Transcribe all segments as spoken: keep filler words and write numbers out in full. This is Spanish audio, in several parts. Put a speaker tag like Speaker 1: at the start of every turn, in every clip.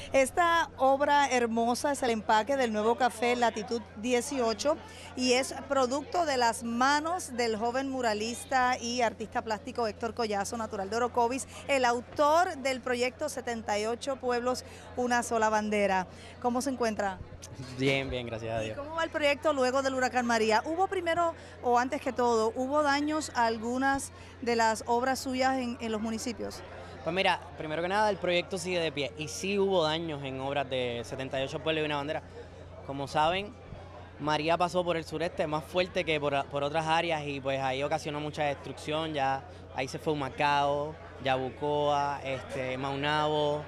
Speaker 1: Esta obra hermosa es el empaque del nuevo café Latitud dieciocho y es producto de las manos del joven muralista y artista plástico Héctor Collazo, natural de Orocovis, el autor del proyecto setenta y ocho Pueblos, Una Sola Bandera. ¿Cómo se encuentra?
Speaker 2: Bien, bien, gracias a
Speaker 1: ¿Y
Speaker 2: Dios.
Speaker 1: cómo va el proyecto luego del huracán María? ¿Hubo primero, o antes que todo, hubo daños a algunas de las obras suyas en, en los municipios?
Speaker 2: Pues mira, primero que nada, el proyecto sigue de pie y sí hubo daños en obras de setenta y ocho Pueblos y Una Bandera. Como saben, María pasó por el sureste más fuerte que por, por otras áreas y pues ahí ocasionó mucha destrucción. Ya ahí se fue Humacao, Yabucoa, este, Maunabo,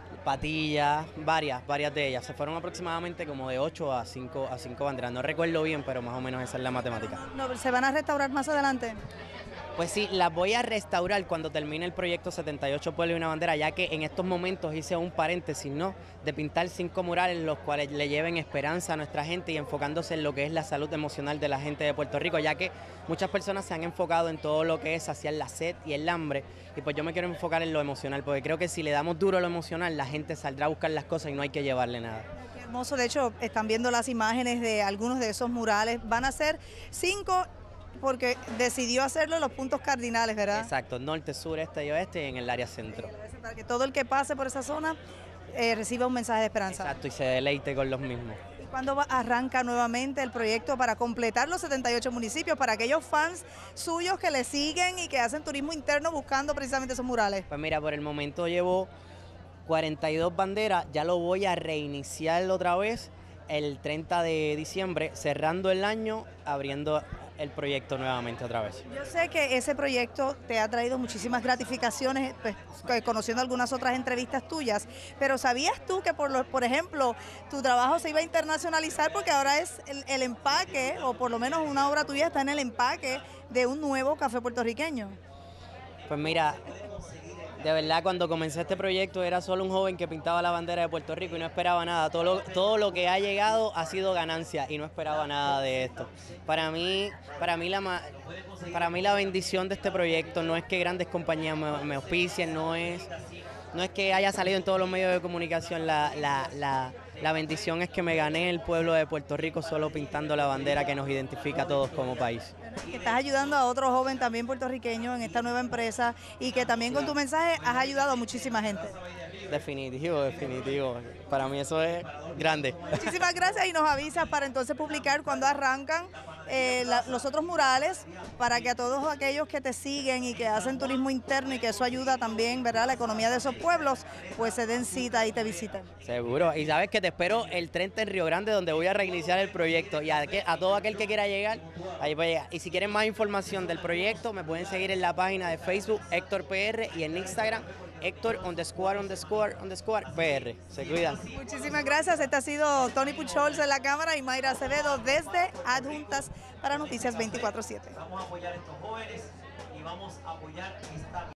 Speaker 2: Patilla, varias, varias de ellas. Se fueron aproximadamente como de ocho a cinco, a cinco banderas. No recuerdo bien, pero más o menos esa es la matemática.
Speaker 1: No, ¿se van a restaurar más adelante?
Speaker 2: Pues sí, las voy a restaurar cuando termine el proyecto setenta y ocho Pueblos y Una Bandera, ya que en estos momentos hice un paréntesis, ¿no? De pintar cinco murales, los cuales le lleven esperanza a nuestra gente y enfocándose en lo que es la salud emocional de la gente de Puerto Rico, ya que muchas personas se han enfocado en todo lo que es saciar la sed y el hambre, y pues yo me quiero enfocar en lo emocional, porque creo que si le damos duro a lo emocional, la gente saldrá a buscar las cosas y no hay que llevarle nada.
Speaker 1: Qué hermoso, de hecho, están viendo las imágenes de algunos de esos murales. Van a ser cinco, porque decidió hacerlo en los puntos cardinales, ¿verdad?
Speaker 2: Exacto, norte, sur, este y oeste y en el área centro.
Speaker 1: Para que todo el que pase por esa zona eh, reciba un mensaje de esperanza.
Speaker 2: Exacto, y se deleite con los mismos.
Speaker 1: ¿Y cuándo va, arranca nuevamente el proyecto para completar los setenta y ocho municipios, para aquellos fans suyos que le siguen y que hacen turismo interno buscando precisamente esos murales?
Speaker 2: Pues mira, por el momento llevo cuarenta y dos banderas, ya lo voy a reiniciar otra vez el treinta de diciembre, cerrando el año, abriendo el proyecto nuevamente otra vez.
Speaker 1: Yo sé que ese proyecto te ha traído muchísimas gratificaciones, pues, conociendo algunas otras entrevistas tuyas, pero ¿sabías tú que, por, lo, por ejemplo, tu trabajo se iba a internacionalizar porque ahora es el, el empaque, o por lo menos una obra tuya está en el empaque de un nuevo café puertorriqueño?
Speaker 2: Pues mira, de verdad cuando comencé este proyecto era solo un joven que pintaba la bandera de Puerto Rico y no esperaba nada. Todo lo, todo lo que ha llegado ha sido ganancia y no esperaba nada de esto. Para mí, para mí, la, para mí la bendición de este proyecto no es que grandes compañías me, me auspicien, no es, no es que haya salido en todos los medios de comunicación. La, la, la, la bendición es que me gané el pueblo de Puerto Rico solo pintando la bandera que nos identifica a todos como país.
Speaker 1: Que estás ayudando a otro joven también puertorriqueño en esta nueva empresa y que también con tu mensaje has ayudado a muchísima gente.
Speaker 2: Definitivo, definitivo. Para mí eso es grande.
Speaker 1: Muchísimas gracias y nos avisas para entonces publicar cuando arrancan eh, la, los otros murales, para que a todos aquellos que te siguen y que hacen turismo interno y que eso ayuda también, ¿verdad?, la economía de esos pueblos, pues se den cita y te visiten.
Speaker 2: Seguro. Y sabes que te espero el treinta en Río Grande, donde voy a reiniciar el proyecto. Y a, a todo aquel que quiera llegar, ahí puede llegar. Y si quieren más información del proyecto, me pueden seguir en la página de Facebook Héctor P R y en Instagram Héctor underscore underscore underscore P R. Se cuidan.
Speaker 1: Muchísimas gracias. Este ha sido Tony Puchols en la cámara y Mayra Acevedo desde Adjuntas para Noticias veinticuatro siete.
Speaker 3: Vamos a apoyar a estos jóvenes y vamos a apoyar esta